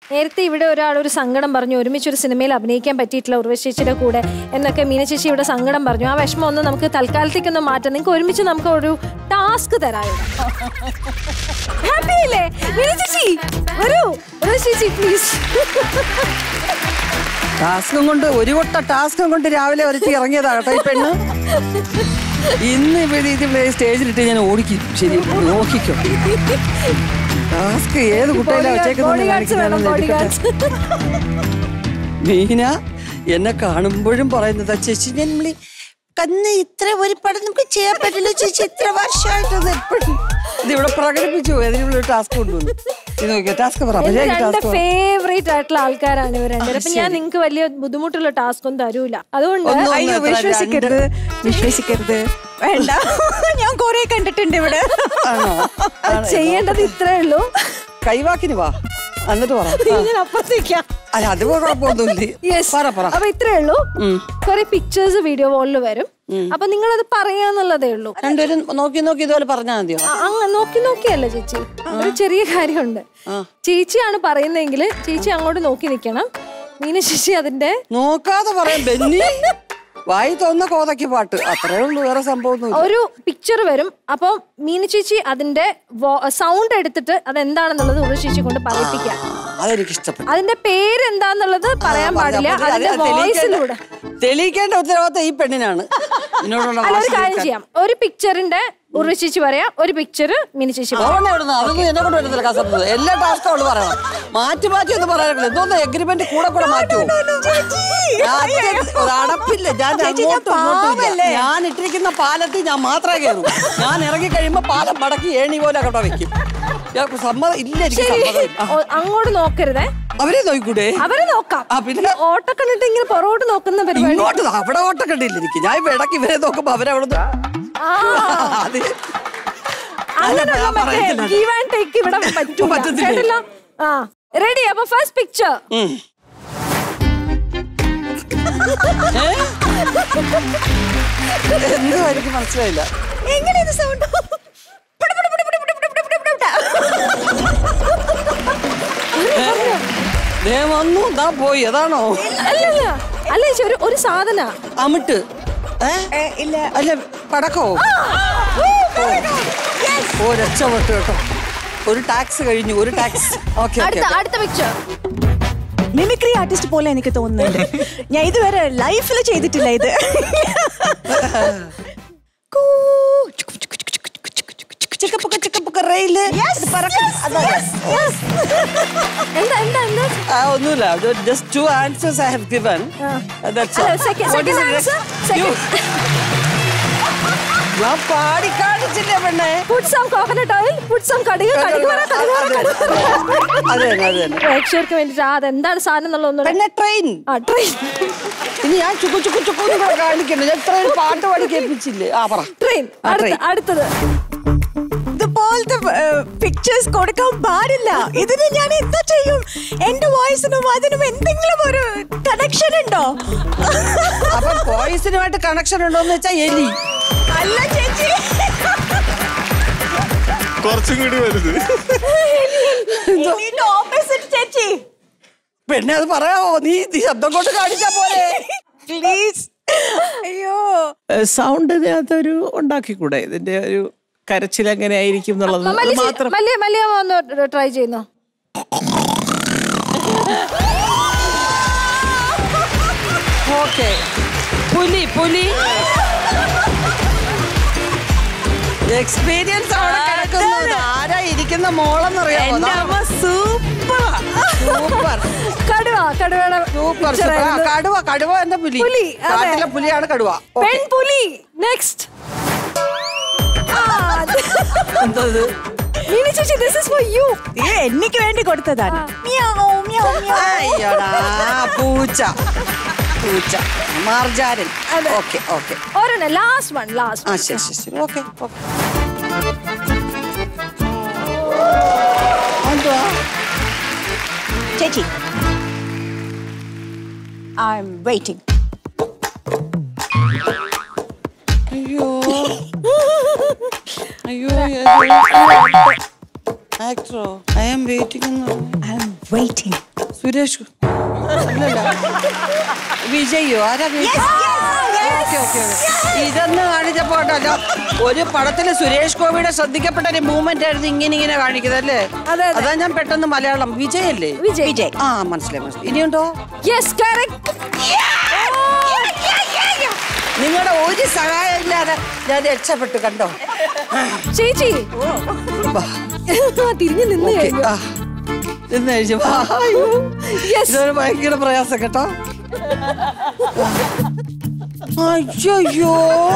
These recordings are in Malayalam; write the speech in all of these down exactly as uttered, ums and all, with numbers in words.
നേരത്തെ ഇവിടെ ഒരാൾ ഒരു സങ്കടം പറഞ്ഞു, ഒരുമിച്ചൊരു സിനിമയിൽ അഭിനയിക്കാൻ പറ്റിയിട്ടില്ല ഉർവശിയുടെ കൂടെ എന്നൊക്കെ മീന ചേച്ചി ഇവിടെ സങ്കടം പറഞ്ഞു. ആ വിഷമം ഒന്ന് നമുക്ക് തൽക്കാലത്തേക്കൊന്ന് മാറ്റാം. നിങ്ങൾക്ക് ഒരുമിച്ച് നമുക്ക് ഒരു ടാസ്ക് തരാം. ഹാപ്പിയല്ലേ മീന ചേച്ചി? വരൂ ഉർവശി പ്ലീസ്. ടാസ്കും കൊണ്ട് ഒരു കൊട്ട ടാസ്കും കൊണ്ട് രാവിലെ ഒരുത്തി ഇറങ്ങിയതാകട്ടെ ഈ പെണ്ണ്. ഇന്ന് ഇവിടെ ഇത് സ്റ്റേജിലിട്ട് ഞാൻ ഓടിക്കും. ശരി നോക്കിക്കോ. ടാസ്ക് ഏത് കുട്ടിയിലാ വെച്ചേക്കുന്നത്? മീന എന്നെ കാണുമ്പോഴും പറയുന്നത് ചേച്ചി ഞാൻ കന്ന് ഇത്ര ഒരു പടം നമുക്ക് ചെയ്യാൻ പറ്റില്ല ചേച്ചി, ഇത്ര വർഷമായിട്ടത് എപ്പോഴും ഇത് ഇവിടെ പ്രകടിപ്പിച്ചു. അതിനുള്ള ടാസ്ക് കൊണ്ടുവന്നു. ഫേവറേറ്റ് ആയിട്ടുള്ള ആൾക്കാരാണ് ഇവർ രണ്ടുപേരും. അപ്പൊ ഞാൻ നിങ്ങൾക്ക് വലിയ ബുദ്ധിമുട്ടുള്ള ടാസ്ക് ഒന്നും തരൂല. അതുകൊണ്ട് വിശ്വസിക്കരുത് വിശ്വസിക്കരുത് വേണ്ട. ഞാൻ കൊറേ കണ്ടിട്ടുണ്ട് ഇവിടെ. ചെയ്യേണ്ടത് ഇത്രേ ഉള്ളൂ. കൈവാക്കിന് വാ എന്നിട്ട് പറ. ഞാൻ അപ്പുറത്തേക്കാം. അല്ല അത് കുഴപ്പമൊന്നുമില്ല. അപ്പൊ ഇത്രേ ഉള്ളൂ. കൊറേ പിക്ചേഴ്സ് വീഡിയോ വോളിൽ വരും. അപ്പൊ നിങ്ങളത് പറയാന്നുള്ളതേ ഉള്ളൂ. രണ്ടുപേരും നോക്കി നോക്കി ഇതുപോലെ പറഞ്ഞാൽ മതിയോ? അങ്ങ് നോക്കി നോക്കിയല്ല ചേച്ചി, ഒരു ചെറിയ കാര്യമുണ്ട്. ചേച്ചിയാണ് പറയുന്നതെങ്കിൽ ചേച്ചി അങ്ങോട്ട് നോക്കി നിക്കണം. മീന ചേച്ചി അതിന്റെ നോക്കാതെ പറയാം. ബെന്നി വായി തോന്നുന്ന കോതയ്ക്ക് പാട്ട് അത്രേ ഉള്ളൂ, വേറെ സംഭവം. ഒരു പിക്ചർ വരും. അപ്പൊ മീന ചേച്ചി അതിന്റെ സൗണ്ട് എടുത്തിട്ട് അതെന്താണെന്നുള്ളത് ഉള്ള ചേച്ചി കൊണ്ട് പറയിപ്പിക്കാം. അതെനിക്ക് ഇഷ്ടപ്പെട്ടു. അതിന്റെ പേര് എന്താന്നുള്ളത് പറയാൻ പാടില്ല. അതിന്റെ വോയിസിലൂടെ തെളിയിക്കേണ്ട ഉത്തരവാദിത്തം ഈ പെണ്ണിനാണ്. ഒരു കാര്യം ചെയ്യാം, ഒരു പിക്ചറിന്റെ ഉർവശി പറയാം, ഒരു പിക്ചർ മിനി ചേച്ചി അതൊന്നും എന്നെ കൊണ്ട് വരുന്നില്ല കസർന്നത്. എല്ലാ ടാസ്കും അവള് പറയണം. മാറ്റി മാറ്റി ഒന്നും പറയാനില്ല. എന്തോന്ന് എഗ്രിമെന്റ് കൂടെ കൂടെ മാറ്റുമോ? അടപ്പില്ല. ഞാൻ ഞാൻ ഇട്ടിരിക്കുന്ന പാലത്തിൽ ഞാൻ മാത്രമേ കയറൂ. ഞാൻ ഇറങ്ങി കഴിയുമ്പോ പാലം മടക്കി ഏണി പോലെ അവിടെ വെക്കും. സമ്മതം ഇല്ല, എനിക്ക് സമ്മതം. അങ്ങോട്ട് നോക്കരുതേ. അവരെ നോക്കൂടെ? അവരെ നോക്കാം. പിന്നെ ഓട്ടക്കണ്ടിട്ട് ഇങ്ങനെ പുറകോട്ട് നോക്കുന്ന പരിപാടി. ഇങ്ങോട്ട് അവിടെ ഓട്ടക്കണ്ടില്ല എനിക്ക്. ഞാൻ ഇടയ്ക്ക് ഇവരെ നോക്കുമ്പോ അവരവിടെ റെഡി. അപ്പൊ ഫസ്റ്റ് പിക്ചർ എന്തോ എനിക്ക് മനസ്സിലായില്ല. എങ്ങനെയാണ് സൗണ്ട്? വന്നു ദാ പോയി. അതാണോ? അല്ലല്ല അല്ല ഒരു ഒരു സാധന അമിട്ട് ഇല്ല അല്ല പടക്കോ? ഓ രക്ഷപ്പെട്ടു കേട്ടോ. ഒരു ടാക്സ് കഴിഞ്ഞു. ഒരു ടാക്സ്. ഓക്കെ അടുത്ത പിക്ചർ. മിമിക്രി ആർട്ടിസ്റ്റ് പോലെ എനിക്ക് തോന്നുന്നുണ്ട്. ഞാൻ ഇതുവരെ ലൈഫിൽ ചെയ്തിട്ടില്ല ഇത്. ഒന്നുമില്ല. Just two answers I have given. That's all. ഞാൻ പാടി കാണിച്ചില്ലേ പെണ്ണേ? പ്രേക്ഷകർക്ക് വേണ്ടിട്ട് അതെന്താണ് സാധനം എന്നുള്ളത്. ട്രെയിൻ. ഇനി ഞാൻ ചുക്കു ചുക്കു ചുക്കു കാണിക്കണ്ടേ? ഞാൻ ട്രെയിൻ പാട്ട് പാടി കേൾപ്പിച്ചില്ലേ? ആ പറ. ട്രെയിൻ. അടുത്തത് ഇതുപോലത്തെ പിക്ചേഴ്സ് കൊടുക്കാൻ പാടില്ല. ഇതിന് ഞാൻ എന്താ ചെയ്യും? എന്റെ വോയിസിനും അതിനും എന്തെങ്കിലും ഒരു കണക്ഷൻ ഉണ്ടോ? അപ്പൊ വോയിസിനുമായിട്ട് കണക്ഷൻ ഉണ്ടോന്ന് വെച്ചാ എലി അല്ല ചേച്ചി, കുറച്ചും കൂടി വലുത്. ഓപ്പോസിറ്റ് ചേച്ചി. പെണ്ണെ അത് പറയാവോ? നീ ശബ്ദം കൊണ്ട് കാണിച്ചാ പോലെ പ്ലീസ്. അയ്യോ, സൗണ്ട് ഇതിനകത്തൊരു ഉണ്ടാക്കിക്കൂടെ? ഇതിന്റെ ഒരു കരച്ചിൽ എങ്ങനെ ആയിരിക്കും എന്നുള്ളത് മാത്രം. ട്രൈ ചെയ്യുന്നു. ഓക്കെ. പുലി പുലി എക്സ്പീരിയൻസ് അവിടെ കിടക്കുന്നത്. ആരാ ഇരിക്കുന്ന മോളെന്നറിയാമോ? Super super. കടുവ. കടുവയുടെ സൂപ്പർ സൂപ്പർ. കടുവ. കടുവ എന്ന പുലി. കാട്ടിലെ പുലിയാണ് കടുവ. പെൺപുലി. നെക്സ്റ്റ്. എനിക്ക് വേണ്ടി കൊടുത്തതാണ്. പൂച്ച. പൂച്ച. മാർജാരൻ. Okay okay. ഒരെണ്ണം ലാസ്റ്റ് വൺ. ലാസ്റ്റ്. ആ ശരി ശരി ശരി. Okay okay. ചേച്ചി, ഐ ആം വെയിറ്റിംഗ്. അയ്യോ അയ്യോ. ആക്ടറോ? I am waiting. I am waiting. Suresh അല്ലല്ല വിജയോ ആരാ ഇതെന്ന് കാണിച്ചപ്പോട്ടല്ലോ ഒരു പടത്തില് സുരേഷ് ഗോപിയുടെ ശ്രദ്ധിക്കപ്പെട്ട ഒരു മൂവ്മെന്റ് ആയിരുന്നു ഇങ്ങനെ ഇങ്ങനെ കാണിക്കുന്നത് അല്ലേ? അതാ ഞാൻ പെട്ടെന്ന് മലയാളം വിജയ് അല്ലേ? വിജയ്. ആ മനസ്സിലായി മനസ്സിലായി. ഇനിയുണ്ടോ? നിങ്ങളുടെ ഒരു സഹായം ഇല്ലാതെ ഞാൻ രക്ഷപ്പെട്ടു കണ്ടോ ചേച്ചി. തിരിഞ്ഞു നിന്ന് നിന്ന് കഴിച്ചു. ഇതൊരു ഭയങ്കര പ്രയാസം കേട്ടോ. അയ്യോ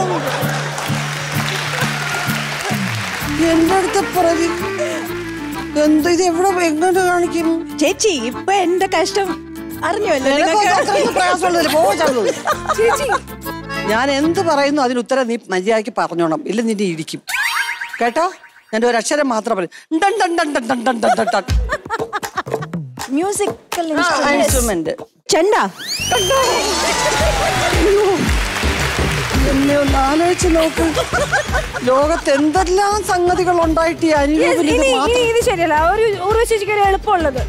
എന്റെ അടുത്ത് പ്രതി എന്ത് ഇത് എവിടെ എങ്ങനെ കാണിക്കും ചേച്ചി? ഇപ്പൊ എന്റെ കഷ്ടം അറിഞ്ഞല്ലോ. ചേച്ചി ഞാൻ എന്ത് പറയുന്നു അതിന് ഉത്തരം നീ മര്യാദയ്ക്ക് പറഞ്ഞോണം, ഇല്ല നിന്നെ ഇടിക്കും കേട്ടോ. ഞാൻ ഒരു അക്ഷരം മാത്രം പറയും. മ്യൂസിക്കൽ ഇൻസ്ട്രുമെന്റ് ചെണ്ട. എന്നെ ഒന്ന് ആലോചിച്ച് നോക്ക്. ലോകത്ത് എന്തെല്ലാം സംഗതികൾ ഉണ്ടായിട്ട് ഈ അനുഭവം ഇത് ശരിയല്ല. ഒരു ഊർവശിക്ക് ഒരു എളുപ്പമുള്ളത്.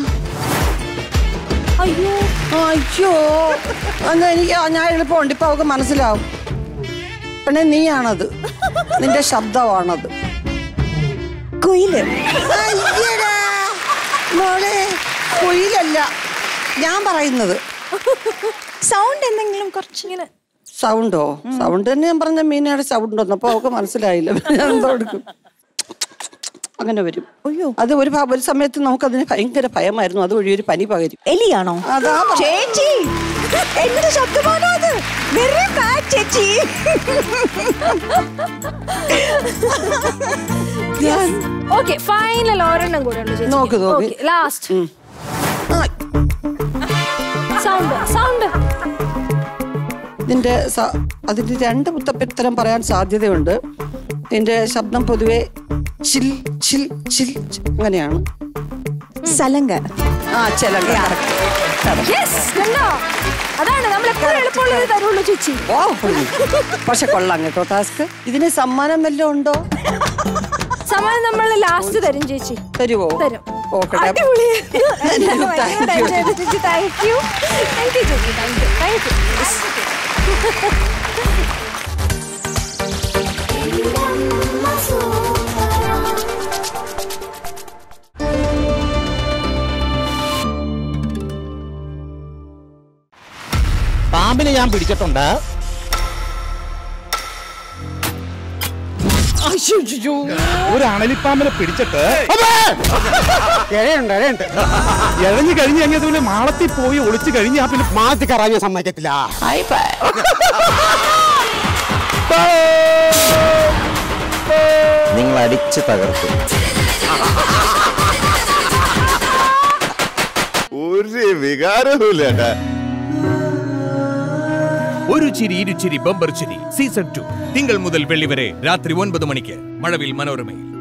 അയ്യോ അയ്യോ എന്നാ എനിക്ക് ഞാൻ എളുപ്പമുണ്ട്. ഇപ്പൊ അവൾക്ക് മനസ്സിലാവും. പിന്നെ നീയാണത്, നിന്റെ ശബ്ദമാണത്. കുയില്. മോളെ കുയിലല്ല ഞാൻ പറയുന്നത്. സൗണ്ട് എന്തെങ്കിലും കുറച്ചിങ്ങനെ. സൗണ്ടോ? സൗണ്ട് തന്നെ ഞാൻ പറഞ്ഞ മീനയുടെ സൗണ്ട് വന്നു. അപ്പൊ അവൾക്ക് മനസ്സിലായില്ല. ഞാൻ എന്തോ എടുക്കും അങ്ങനെ വരും. അയ്യോ അത് ഒരു ഒരു സമയത്ത് നമുക്ക് അതിന് ഭയങ്കര ഭയമായിരുന്നു. അതുവഴി ഒരു പനി പകരും. എലിയാണോ? അതാ ചേച്ചി എന്റെ ശബ്ദമാണോ അത്? വെരി ബാഡ് ചേച്ചി. ഓക്കെ ഫൈനൽ ഒരെണ്ണം കൂടെ ഉണ്ട്. നോക്ക് നോക്ക് ലാസ്റ്റ് സൗണ്ട്. സൗണ്ട് നിന്റെ അതിന്റെ രണ്ട് ഉത്തരം പറയാൻ സാധ്യതയുണ്ട്. നിന്റെ ശബ്ദം പൊതുവെ ചിൽ ചിൽ ചിൽ അങ്ങനെയാണ്. സലങ്ക. ആ ചെലങ്ക. അതാണ് നമ്മൾ എപ്പോഴും എളുപ്പമുള്ളത് തരുള്ളൂ ചേച്ചി. പക്ഷെ കൊള്ളാം കേട്ടോ ടാസ്ക്. ഇതിന് സമ്മാനം വല്ലതും ഉണ്ടോ? സമ്മാനം നമ്മൾ ലാസ്റ്റ് തരും ചേച്ചി. തരുവോ? തരും. Okay thank you thank you ചേച്ചി. Thank you thank you. പാമ്പിനെ ഞാൻ പിടിച്ചിട്ടുണ്ട്. ഒരു അണലിപ്പാമ്പിനെ പിടിച്ചിട്ട് ഇഴഞ്ഞു കഴിഞ്ഞ് കഴിഞ്ഞതുപോലെ മാളത്തിൽ പോയി ഒളിച്ചു കഴിഞ്ഞാ പിന്നെ മാളത്തിൽ കറാൻ സമ്മതിക്കത്തില്ല. നിങ്ങൾ അടിച്ച് തകർക്കും. ഒരു വികാരവുമില്ല. ഒരു ചിരി ഇരുചിരി ബമ്പർ ചിരി സീസൺ ടു തിങ്കൾ മുതൽ വെള്ളി വരെ രാത്രി ഒൻപത് മണിക്ക് മഴവിൽ മനോരമയിൽ.